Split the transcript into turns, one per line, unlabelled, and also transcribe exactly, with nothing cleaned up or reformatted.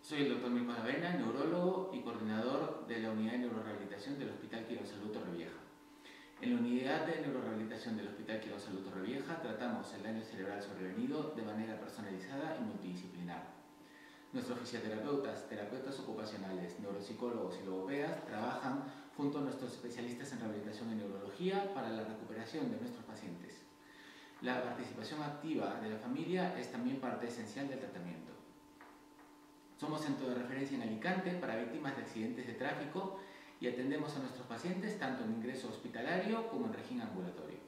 Soy el doctor Mirko Avena, neurólogo y coordinador de la Unidad de Neurorehabilitación del Hospital Quirónsalud Torrevieja. En la Unidad de Neurorehabilitación del Hospital Quirónsalud Torrevieja tratamos el daño cerebral sobrevenido de manera personalizada y multidisciplinar. Nuestros fisioterapeutas, terapeutas ocupacionales, neuropsicólogos y logopedas trabajan junto a nuestros especialistas en rehabilitación y neurología para la recuperación de nuestros pacientes. La participación activa de la familia es también parte esencial del tratamiento. Somos centro de referencia en Alicante para víctimas de accidentes de tráfico y atendemos a nuestros pacientes tanto en ingreso hospitalario como en régimen ambulatorio.